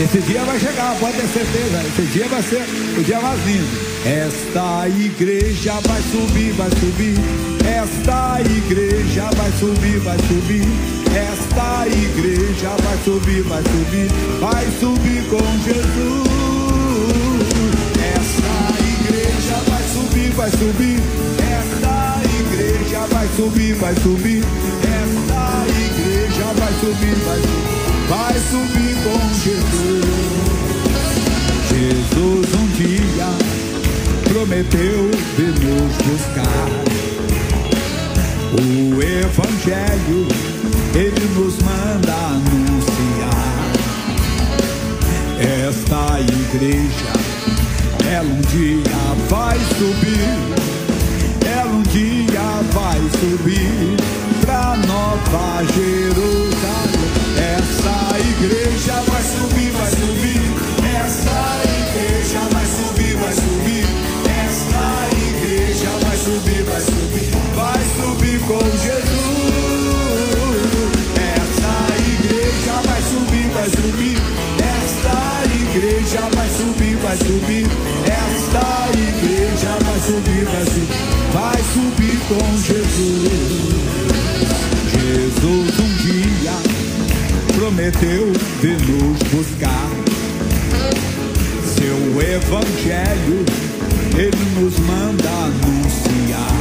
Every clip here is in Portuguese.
Esse dia vai chegar, pode ter certeza. Esse dia vai ser o dia mais lindo. Esta igreja vai subir, vai subir. Esta igreja vai subir, vai subir. Esta igreja vai subir, vai subir. Vai subir com Jesus. Esta igreja vai subir, vai subir. Esta igreja vai subir, vai subir. Esta igreja vai subir, vai subir. Vai subir com Jesus. Jesus um dia prometeu vir nos buscar. O Evangelho ele nos manda anunciar. Esta igreja ela um dia vai subir. Ela um dia vai subir pra Nova Jerusalém. Essa igreja vai subir, vai subir. Essa igreja vai subir, vai subir. Essa igreja vai subir, vai subir. Vai subir com Jesus. Essa igreja vai subir, vai subir. Esta igreja vai subir, vai subir. Esta igreja vai subir, vai subir. Vai subir com Jesus. Jesus um dia prometeu vir nos buscar. Seu Evangelho ele nos manda anunciar.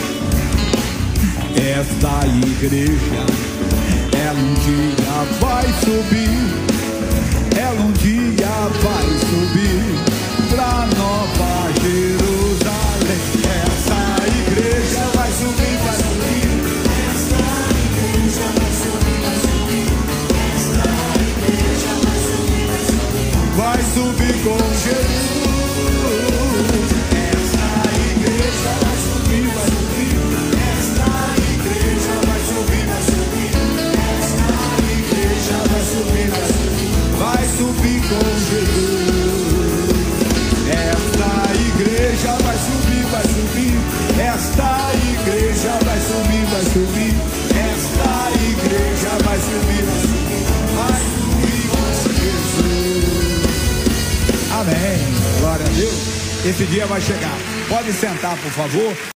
Esta igreja ela um dia vai subir. Ela um dia vai subir pra Nova Jerusalém. Essa igreja vai subir, vai subir. Esta igreja vai subir, vai subir. Esta igreja vai subir, vai subir. Vai subir com Jesus. Esta igreja vai subir, vai subir. Esta igreja vai subir, vai subir. Esta igreja vai subir, vai subir. Vai subir com Jesus. Esta igreja vai subir, vai subir. Esta igreja vai subir, vai subir. Esta igreja vai subir, vai subir. Vai subir com Jesus. Amém. Glória a Deus. Esse dia vai chegar. Pode sentar, por favor.